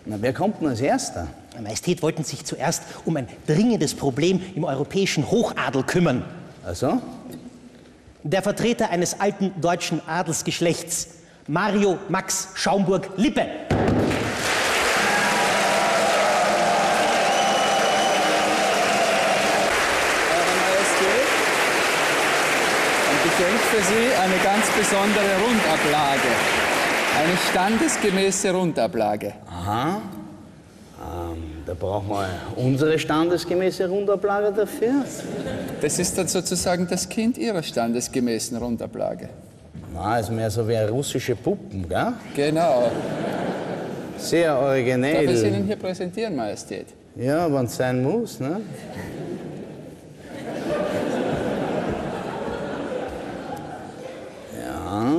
Na, wer kommt denn als Erster? Majestät wollten sich zuerst um ein dringendes Problem im europäischen Hochadel kümmern. Ach so? Der Vertreter eines alten deutschen Adelsgeschlechts, Mario Max Schaumburg-Lippe. Geschenk für Sie eine ganz besondere Rundablage. Eine standesgemäße Rundablage. Aha. Da brauchen wir unsere standesgemäße Rundablage dafür. Das ist dann sozusagen das Kind Ihrer standesgemäßen Rundablage. Na, ist mehr so wie russische Puppen, gell? Genau. Sehr originell. Darf ich Ihnen hier präsentieren, Majestät? Ja, wenn es sein muss, ne? Ja.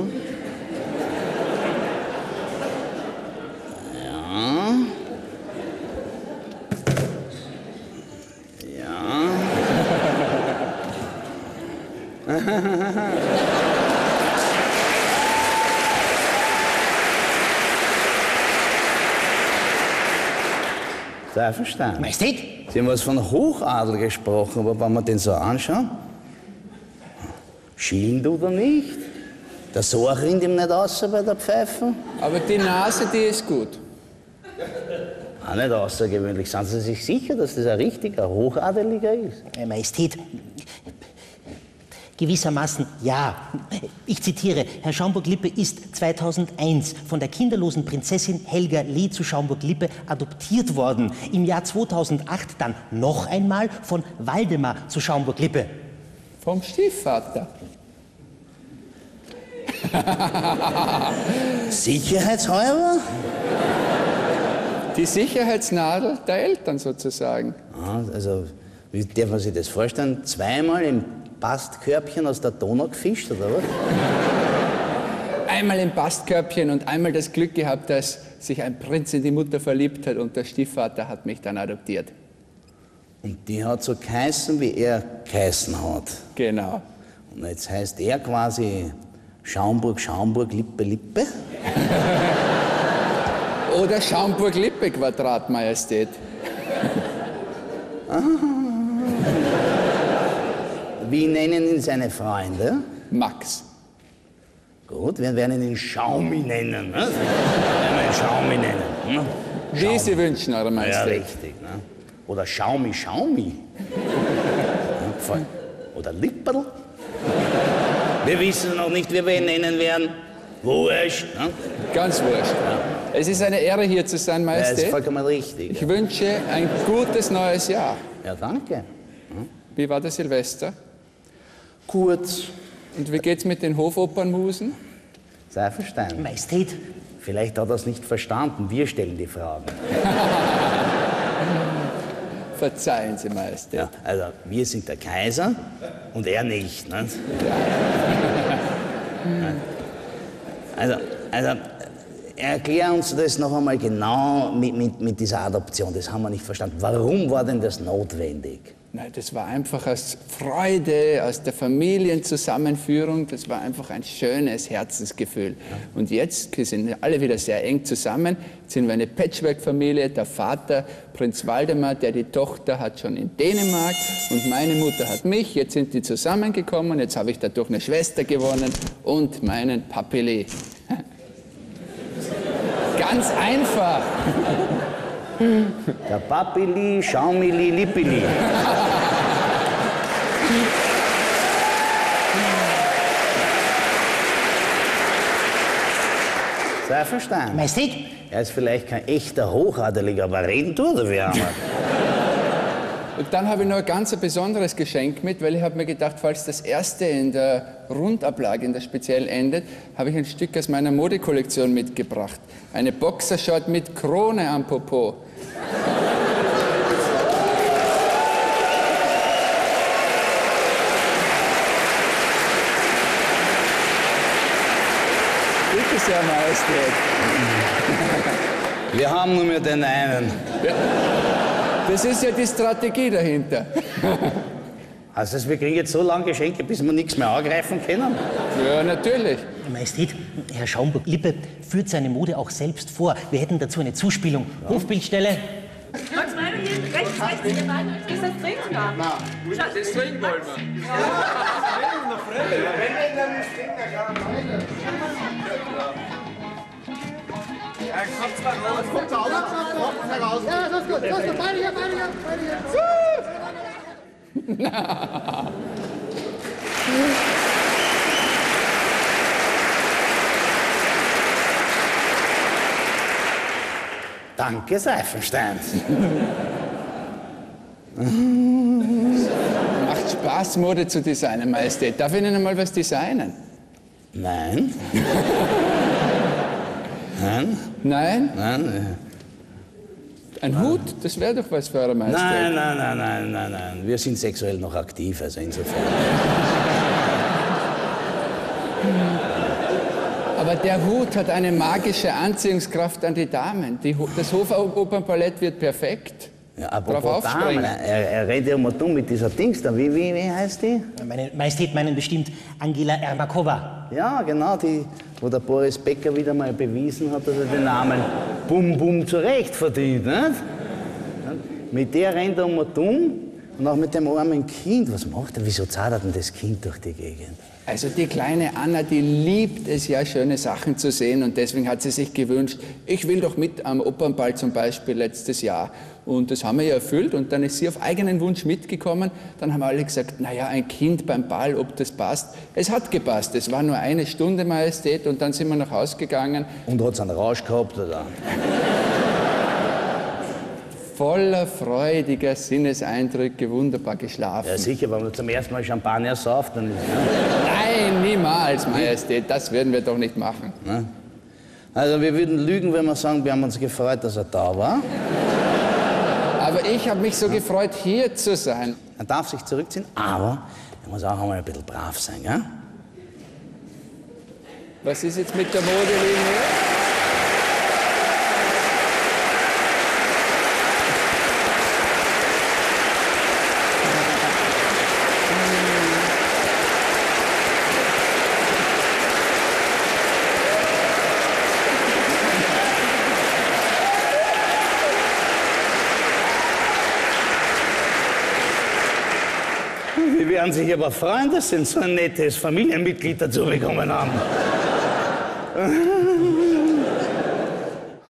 Sei verstanden. Majestät? Sie haben was von Hochadel gesprochen, aber wenn wir den so anschauen, schielen tut er nicht. Der Sorg rinnt ihm nicht raus bei der Pfeife. Aber die Nase, die ist gut. Auch nicht außergewöhnlich. Sind Sie sich sicher, dass das ein richtiger Hochadeliger ist? Majestät, gewissermaßen ja. Ich zitiere, Herr Schaumburg-Lippe ist 2001 von der kinderlosen Prinzessin Helga Lee zu Schaumburg-Lippe adoptiert worden. Im Jahr 2008 dann noch einmal von Waldemar zu Schaumburg-Lippe. Vom Stiefvater. Sicherheitshalber? Die Sicherheitsnadel der Eltern sozusagen. Also, wie darf man sich das vorstellen? Zweimal im Bastkörbchen aus der Donau gefischt, oder was? Einmal im Bastkörbchen und einmal das Glück gehabt, dass sich ein Prinz in die Mutter verliebt hat und der Stiefvater hat mich dann adoptiert. Und die hat so geheißen, wie er geheißen hat. Genau. Und jetzt heißt er quasi Schaumburg, Schaumburg, Lippe, Lippe? Oder Schaumburg-Lippe-Quadrat, Majestät. Wie nennen ihn seine Freunde? Max. Gut, wir werden ihn Schaumi nennen. Ne? Wir werden ihn Schaumi nennen. Ne? Wie Sie wünschen, Eure Ja, Majestät. richtig. Ne? Oder Schaumi, Schaumi. Ja, oder Lipperl. Wir wissen noch nicht, wie wir ihn nennen werden. Wurscht. Ne? Ganz wurscht. Ja. Es ist eine Ehre, hier zu sein, Ja, ist Majestät. vollkommen richtig. Ich wünsche ein gutes neues Jahr. Ja, danke. Wie war der Silvester? Kurz. Und wie geht's mit den Hofopernmusen? Sei verstanden. Majestät, Vielleicht hat er es nicht verstanden. Wir stellen die Fragen. Verzeihen Sie, Majestät. Ja, also, wir sind der Kaiser und er nicht. Ne? Also, erklär uns das noch einmal genau mit dieser Adoption. Das haben wir nicht verstanden. Warum war denn das notwendig? Nein, das war einfach aus Freude, aus der Familienzusammenführung. Das war einfach ein schönes Herzensgefühl. Und jetzt sind alle wieder sehr eng zusammen. Jetzt sind wir eine Patchwork-Familie. Der Vater, Prinz Waldemar, die Tochter hat schon in Dänemark und meine Mutter hat mich. Jetzt sind die zusammengekommen. Jetzt habe ich dadurch eine Schwester gewonnen und meinen Papili. Ganz einfach. Der Papili, Schaumili, Lippili. Sei verstanden. Majestät, Er ist vielleicht kein echter Hochadeliger, aber reden tut er wie einer. Und dann habe ich noch ein ganz besonderes Geschenk mit, weil ich habe mir gedacht, falls das erste in der Rundablage, in der speziell endet, habe ich ein Stück aus meiner Modekollektion mitgebracht. Eine Boxershort mit Krone am Popo. Bitte sehr, Majestät. Wir haben nur mehr den einen. Das ist ja die Strategie dahinter. Also wir kriegen jetzt so lange Geschenke, bis wir nichts mehr angreifen können? Ja, natürlich. Majestät, Herr Schaumburg-Lippe führt seine Mode auch selbst vor. Wir hätten dazu eine Zuspielung. Ja. Hofbildstelle. Max Weiner hier, rechts, ihr beiden. Ist das trinken? Nein. Das trinken wollen wir. Ja, das ist gut. Beide hier. Danke, Seifenstein. Macht Spaß, Mode zu designen, Majestät. Darf ich Ihnen mal was designen? Nein. Nein? Nein. Ein Hut? Das wäre doch was für Eure Majestät. Nein. Wir sind sexuell noch aktiv, also insofern. Aber der Hut hat eine magische Anziehungskraft an die Damen. Das Hofopernballett wird perfekt. Ja, Drauf apropos Damen, aufspringen. er redet ja immer dumm mit dieser Dings da. Wie heißt die? Meine Majestät meinen bestimmt Angela Ermakova. Ja, genau, die, wo der Boris Becker wieder mal bewiesen hat, dass er den Namen Bum Bum zurecht verdient. Nicht? Mit der rennt er immer dumm und auch mit dem armen Kind. Was macht er? Wieso zahlt er denn das Kind durch die Gegend? Also die kleine Anna, die liebt es ja, schöne Sachen zu sehen und deswegen hat sie sich gewünscht, ich will doch mit am Opernball zum Beispiel letztes Jahr. Und das haben wir ja erfüllt und dann ist sie auf eigenen Wunsch mitgekommen. Dann haben alle gesagt, naja, ein Kind beim Ball, ob das passt. Es hat gepasst, es war nur eine Stunde, Majestät, und dann sind wir nach Hause gegangen. Und hat es einen Rausch gehabt, oder? Voller freudiger Sinneseindrücke, wunderbar geschlafen. Ja, sicher, wenn man zum ersten Mal Champagner sauft, dann ist Nein, niemals, Majestät, das würden wir doch nicht machen. ne? Also wir würden lügen, wenn wir sagen, wir haben uns gefreut, dass er da war. Aber ich habe mich so gefreut, hier zu sein. Er darf sich zurückziehen, aber er muss auch einmal ein bisschen brav sein, ja? Was ist jetzt mit der Modelinie? Die werden sich aber freuen, dass sie so ein nettes Familienmitglied dazu bekommen haben.